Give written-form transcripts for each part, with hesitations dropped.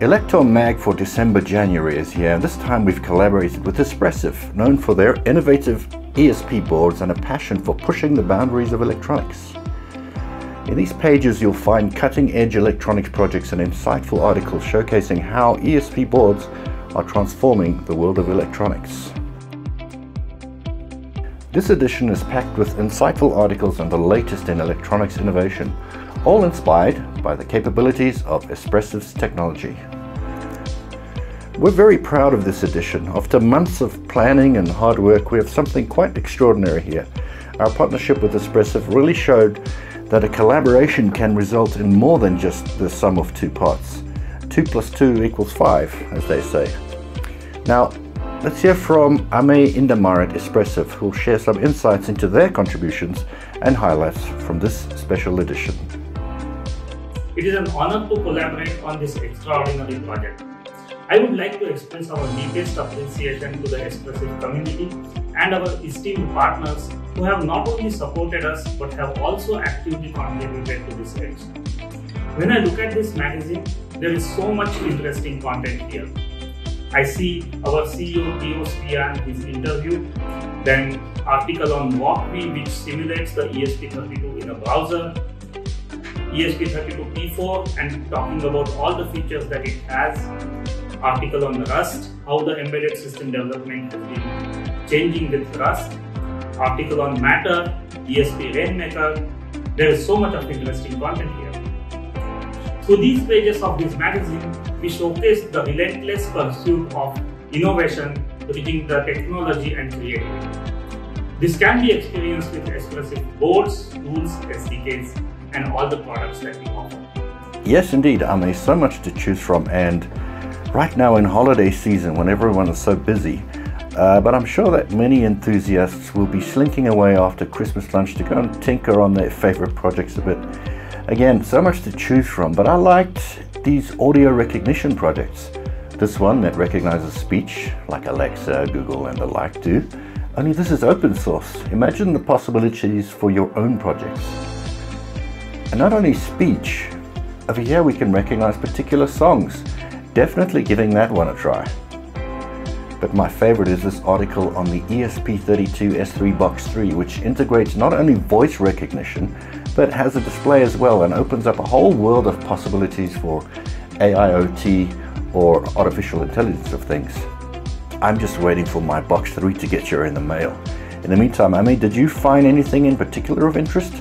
Elektor Mag for December-January is here, and this time we've collaborated with Espressif, known for their innovative ESP boards and a passion for pushing the boundaries of electronics. In these pages you'll find cutting-edge electronics projects and insightful articles showcasing how ESP boards are transforming the world of electronics. This edition is packed with insightful articles on the latest in electronics innovation, all inspired by the capabilities of Espressif's technology. We're very proud of this edition. After months of planning and hard work, we have something quite extraordinary here. Our partnership with Espressif really showed that a collaboration can result in more than just the sum of two parts. 2 + 2 = 5, as they say. Now, let's hear from Amey Inamdar of Espressif, who'll share some insights into their contributions and highlights from this special edition. It is an honor to collaborate on this extraordinary project. I would like to express our deepest appreciation to the Espressif community and our esteemed partners who have not only supported us but have also actively contributed to this edge. When I look at this magazine, there is so much interesting content here. I see our CEO POC and his interview, then article on Walkme which simulates the ESP32 in a browser, ESP32P4 and talking about all the features that it has, article on Rust, how the embedded system development has been changing with Rust, article on Matter, ESP Rainmaker. There is so much of interesting content here. Through these pages of this magazine, we showcase the relentless pursuit of innovation, bridging the technology and creativity. This can be experienced with Espressif boards, tools, SDKs, and all the products that we offer. Yes, indeed, Amey, so much to choose from, and right now in holiday season when everyone is so busy, but I'm sure that many enthusiasts will be slinking away after Christmas lunch to go and tinker on their favorite projects a bit. Again, so much to choose from, but I liked these audio recognition projects. This one that recognizes speech, like Alexa, Google and the like do, only this is open source. Imagine the possibilities for your own projects. And not only speech, over here we can recognize particular songs. Definitely giving that one a try. But my favorite is this article on the ESP32 S3 Box 3, which integrates not only voice recognition, but has a display as well and opens up a whole world of possibilities for AIoT or artificial intelligence of things. I'm just waiting for my Box 3 to get here in the mail. In the meantime, Amey, did you find anything in particular of interest?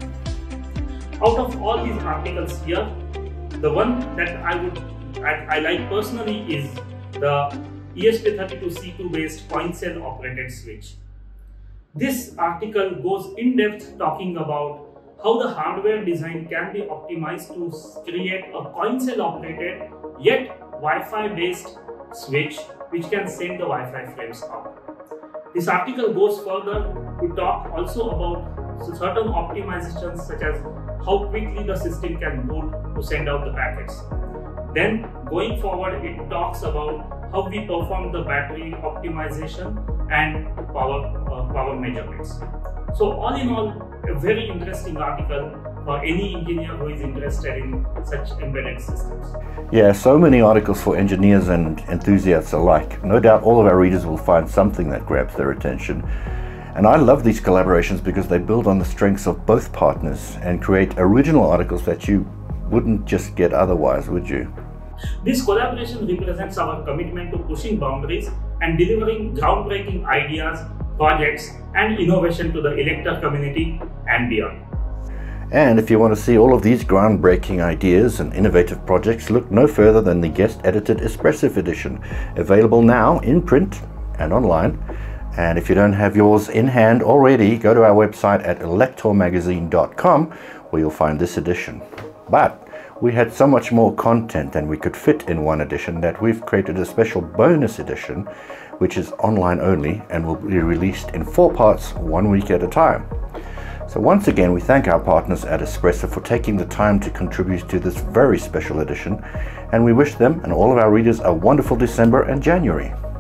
Out of all these articles here, the one that I like personally is the ESP32C2 based coin cell operated switch. This article goes in depth talking about how the hardware design can be optimized to create a coin cell operated yet Wi-Fi based switch which can send the Wi-Fi frames out. This article goes further to talk also about certain optimizations such as how quickly the system can boot to send out the packets. Then going forward, it talks about how we perform the battery optimization and power measurements. So all in all, a very interesting article for any engineer who is interested in such embedded systems. Yeah, so many articles for engineers and enthusiasts alike. No doubt all of our readers will find something that grabs their attention. And I love these collaborations because they build on the strengths of both partners and create original articles that you wouldn't just get otherwise, would you? This collaboration represents our commitment to pushing boundaries and delivering groundbreaking ideas, projects, and innovation to the Elektor community and beyond. And if you want to see all of these groundbreaking ideas and innovative projects, look no further than the guest-edited Espressif edition, available now in print and online. And if you don't have yours in hand already, go to our website at elektormagazine.com where you'll find this edition. But we had so much more content than we could fit in one edition that we've created a special bonus edition which is online only and will be released in 4 parts 1 week at a time. So once again, we thank our partners at Espressif for taking the time to contribute to this very special edition, and we wish them and all of our readers a wonderful December and January.